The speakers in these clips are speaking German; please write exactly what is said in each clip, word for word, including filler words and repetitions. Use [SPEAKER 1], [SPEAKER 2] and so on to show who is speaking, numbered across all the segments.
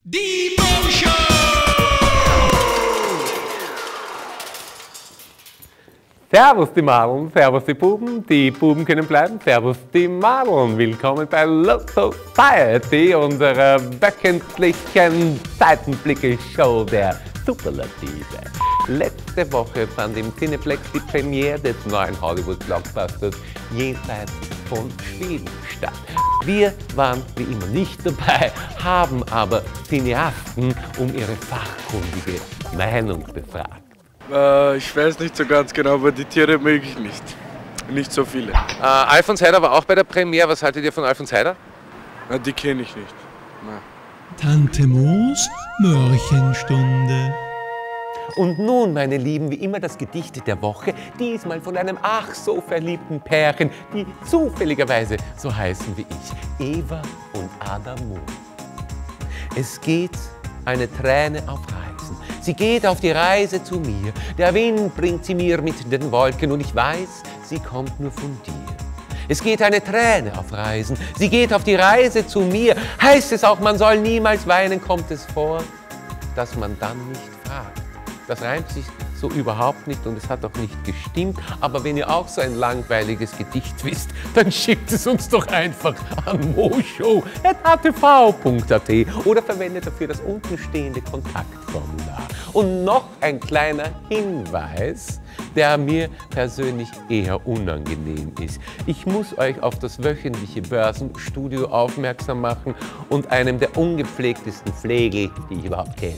[SPEAKER 1] Die Mo Show!
[SPEAKER 2] Servus die Madeln, servus die Buben, die Buben können bleiben, servus die Madeln. Willkommen bei Low Society, unserer wöchentlichen Seitenblicke-Show der Superlative. Letzte Woche fand im Cineplex die Premiere des neuen Hollywood-Blockbusters Jenseits von Schweden statt. Wir waren wie immer nicht dabei, haben aber Cineasten um ihre fachkundige Meinung befragt.
[SPEAKER 3] Äh, ich weiß nicht so ganz genau, aber die Tiere möge ich nicht. Nicht so viele.
[SPEAKER 2] Äh, Alfons Heider war auch bei der Premiere. Was haltet ihr von Alfons Heider?
[SPEAKER 3] Na, die kenne ich nicht. Na.
[SPEAKER 1] Tante Moos Märchenstunde.
[SPEAKER 2] Und nun, meine Lieben, wie immer das Gedicht der Woche, diesmal von einem ach so verliebten Pärchen, die zufälligerweise so heißen wie ich, Eva und Adam Moos. Es geht eine Träne auf Reisen. Sie geht auf die Reise zu mir. Der Wind bringt sie mir mit den Wolken und ich weiß, sie kommt nur von dir. Es geht eine Träne auf Reisen. Sie geht auf die Reise zu mir. Heißt es auch, man soll niemals weinen, kommt es vor, dass man dann nicht fragt. Das reimt sich so überhaupt nicht und es hat auch nicht gestimmt. Aber wenn ihr auch so ein langweiliges Gedicht wisst, dann schickt es uns doch einfach an moshow at a t v punkt a t oder verwendet dafür das untenstehende Kontaktformular. Und noch ein kleiner Hinweis, der mir persönlich eher unangenehm ist. Ich muss euch auf das wöchentliche Börsenstudio aufmerksam machen und einem der ungepflegtesten Flegel, die ich überhaupt kenne.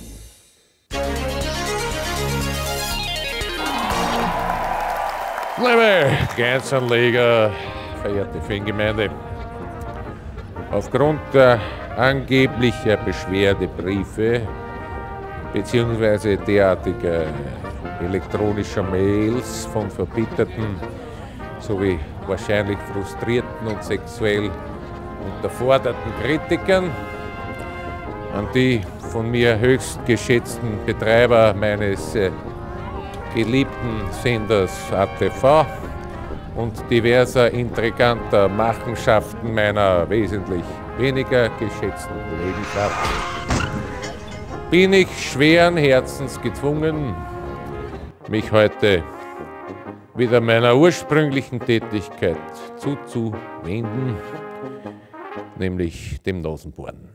[SPEAKER 2] Liebe Ganzanleger, verehrte Fangemeinde, aufgrund der angeblicher Beschwerdebriefe bzw. derartiger elektronischer Mails von verbitterten sowie wahrscheinlich frustrierten und sexuell unterforderten Kritikern an die von mir höchst geschätzten Betreiber meines äh, geliebten Senders A T V und diverser intriganter Machenschaften meiner wesentlich weniger geschätzten Kollegenschaft bin ich schweren Herzens gezwungen, mich heute wieder meiner ursprünglichen Tätigkeit zuzuwenden, nämlich dem Nasenbohren.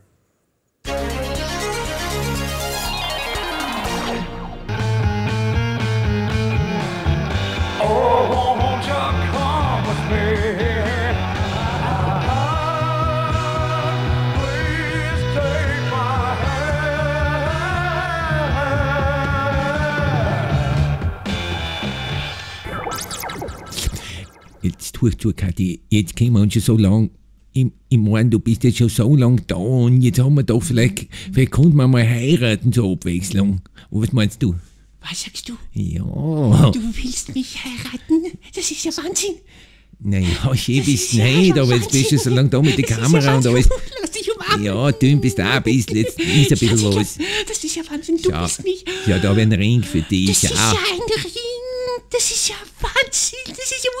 [SPEAKER 4] Jetzt tue ich zu, Kathi, jetzt kennen wir uns schon so lang. Ich, ich meine, du bist jetzt schon so lang da und jetzt haben wir doch vielleicht, vielleicht könnten wir mal heiraten zur Abwechslung. Und was meinst du?
[SPEAKER 5] Was sagst du?
[SPEAKER 4] Ja.
[SPEAKER 5] Du willst mich heiraten? Das ist ja Wahnsinn.
[SPEAKER 4] Naja, schön bist du
[SPEAKER 5] ja
[SPEAKER 4] nicht,
[SPEAKER 5] schon
[SPEAKER 4] aber jetzt bist du schon so lange da mit der
[SPEAKER 5] Das ist
[SPEAKER 4] Kamera
[SPEAKER 5] ja
[SPEAKER 4] und
[SPEAKER 5] Wahnsinn.
[SPEAKER 4] alles.
[SPEAKER 5] Lass dich umarmen.
[SPEAKER 4] Ja, dünn bist du auch ein bisschen, jetzt ist ein bisschen
[SPEAKER 5] Ja,
[SPEAKER 4] was.
[SPEAKER 5] sicher. Das ist ja Wahnsinn, du
[SPEAKER 4] Ja,
[SPEAKER 5] bist mich.
[SPEAKER 4] ja, da habe ich einen Ring für dich.
[SPEAKER 5] Das ist ja
[SPEAKER 4] Ja.
[SPEAKER 5] ein Ring. Das ist ja Wahnsinn. Das ist ja...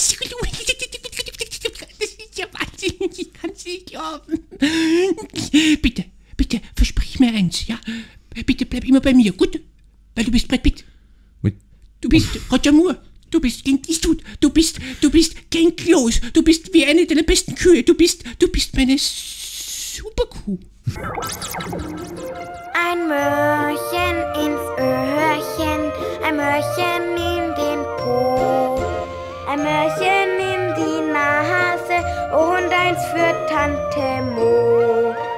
[SPEAKER 5] Das ist ja Wahnsinn. Ich kann es nicht glauben. Bitte, bitte, versprich mir eins, ja? Bitte bleib immer bei mir, gut? Weil du bist Brad Pitt.
[SPEAKER 4] Was?
[SPEAKER 5] Du bist Roger Moore. Du bist Clint Eastwood. Du bist, du bist Ken Close. Du bist wie eine deiner besten Kühe. Du bist, du bist meine Superkuh.
[SPEAKER 6] Ein Möhrchen ins Öhrchen, ein Möhrchen in den Po, ein Möhrchen in die Nase und eins für Tante Mo.